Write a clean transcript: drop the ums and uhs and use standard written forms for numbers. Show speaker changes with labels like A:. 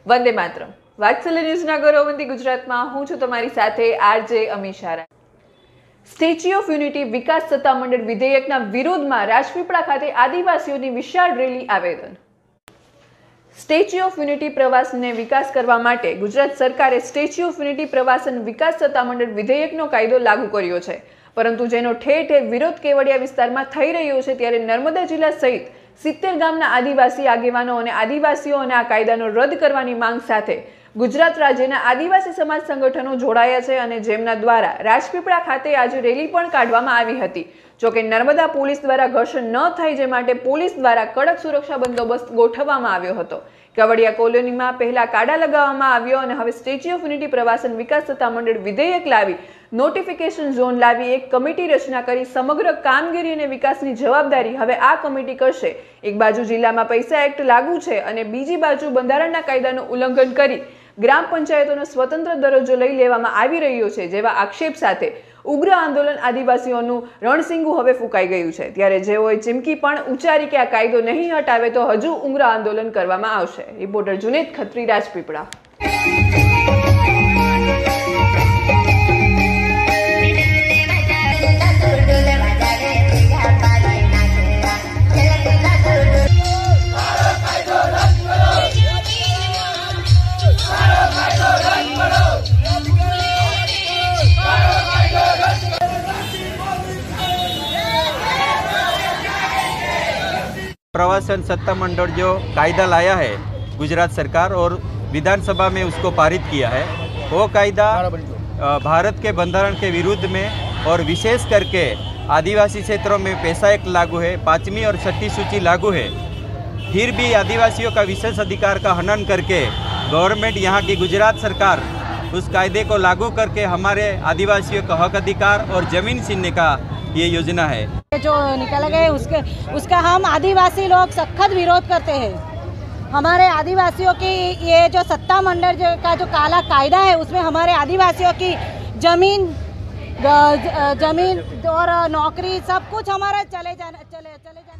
A: વંદે માતરમ. વાત્સલ્ય ન્યૂઝના ગૌરવવંતી ગુજરાતમાં હું છું તમારી સાથે RJ Amishara. Statue of unity વિકાસ સત્તામંડળ વિધેયકના વિરોધમાં રાજપીપળા ખાતે આદિવાસીઓની વિશાળ રેલી આવેદન. સ્ટેચ્યુ ઓફ યુનિટી પ્રવાસનને વિકાસ કરવા માટે ગુજરાત સરકારે સ્ટેચ્યુ ઓફ યુનિટી પ્રવાસન વિકાસ સત્તામંડળ વિધેયકનો કાયદો લાગુ કર્યો છે, પરંતુ જેનો ઠેર ઠેર વિરોધ કેવડિયા વિસ્તારમાં થઈ રહ્યો છે. ત્યારે નર્મદા જિલ્લા સહિત 70 ગામના આદિવાસી આગેવાનો અને આદિવાસીઓ અને આ કાયદાનો રદ કરવાની માંગ સાથે ગુજરાત રાજ્યના આદિવાસી સમાજ સંગઠનો જોડાયા છે અને જેમના દ્વારા રાજપીપળા ખાતે આજે રેલી પણ કાઢવામાં આવી હતી. જોકે નર્મદા પોલીસ દ્વારા ઘર્ષણ ન થાય જે માટે પોલીસ દ્વારા કડક સુરક્ષા બંદોબસ્ત ગોઠવવામાં આવ્યો હતો. કેવડિયા કોલોનીમાં પહેલા કાડા લગાવવામાં આવ્યો અને હવે સ્ટેચ્યુ ઓફ યુનિટી પ્રવાસન વિકાસ સત્તામંડળ વિધેયક લાવી નોટિફિકેશન ઝોન લાવી એક કમિટી રચના કરી સમગ્ર કામગીરી અને વિકાસની જવાબદારી હવે આ કમિટી કરશે. એક બાજુ જિલ્લામાં પૈસા એક્ટ લાગુ છે અને બીજી બાજુ બંધારણના કાયદાનું ઉલ્લંઘન કરી ગ્રામ પંચાયતોનો સ્વતંત્ર દરજ્જો લઈ લેવામાં આવી રહ્યો છે જેવા આક્ષેપ સાથે ઉગ્ર આંદોલન આદિવાસીઓનું રણસીંગું હવે ફૂંકાઈ ગયું છે. ત્યારે જેઓએ ચીમકી પણ ઉચ્ચારી કે આ કાયદો નહીં હટાવે તો હજુ ઉગ્ર આંદોલન કરવામાં આવશે. રિપોર્ટર જુનેદ ખત્રી, રાજપીપળા.
B: प्रवासन सत्ता मंडल जो कायदा लाया है गुजरात सरकार और विधानसभा में उसको पारित किया है, वो कायदा भारत के बंधारण के विरुद्ध में और विशेष करके आदिवासी क्षेत्रों में पैसा एक्ट लागू है, 5वीं और 6ठी सूची लागू है. फिर भी आदिवासियों का विशेष अधिकार का हनन करके गवर्नमेंट यहाँ की गुजरात सरकार उस कायदे को लागू करके हमारे आदिवासियों का हक अधिकार और ज़मीन छीनने का ये योजना है
C: जो निकाला गया है उसका हम आदिवासी लोग सख्त विरोध करते हैं. हमारे आदिवासियों की ये जो सत्ता मंडल का जो काला कायदा है उसमें हमारे आदिवासियों की जमीन और नौकरी सब कुछ हमारा चले जाना